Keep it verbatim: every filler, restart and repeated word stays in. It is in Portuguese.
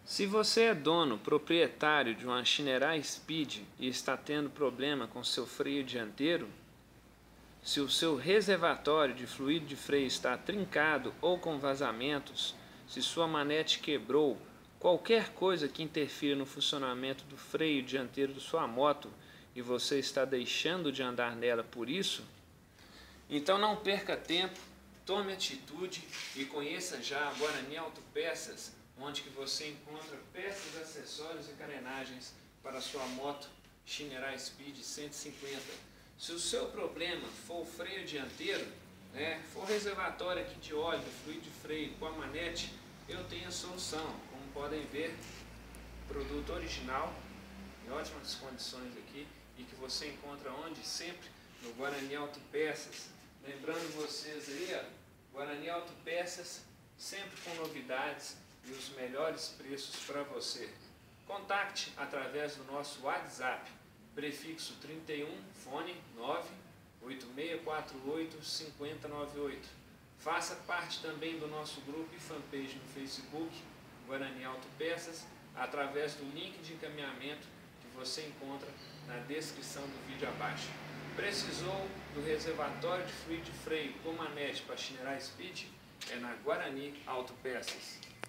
Se você é dono, proprietário de uma Shinerai Speed e está tendo problema com seu freio dianteiro, se o seu reservatório de fluido de freio está trincado ou com vazamentos, se sua manete quebrou, qualquer coisa que interfira no funcionamento do freio dianteiro de sua moto e você está deixando de andar nela por isso, então não perca tempo, tome atitude e conheça já a Guarani Autopeças, onde que você encontra peças, acessórios e carenagens para a sua moto Shinerai Speed cento e cinquenta. Se o seu problema for o freio dianteiro, né, for reservatório aqui de óleo, fluido de freio com a manete, eu tenho a solução. Como podem ver, produto original, em ótimas condições aqui, e que você encontra onde? Sempre no Guarani Autopeças. Lembrando vocês aí, ó, Guarani Autopeças, sempre com novidades e os melhores preços para você. Contacte através do nosso WhatsApp, prefixo trinta e um, fone nove oito seis quatro oito cinco zero nove oito. Faça parte também do nosso grupo e fanpage no Facebook, Guarani Autopeças, através do link de encaminhamento que você encontra na descrição do vídeo abaixo. Precisou do reservatório de fluido de freio com manete para Shinerai Speed? É na Guarani Autopeças.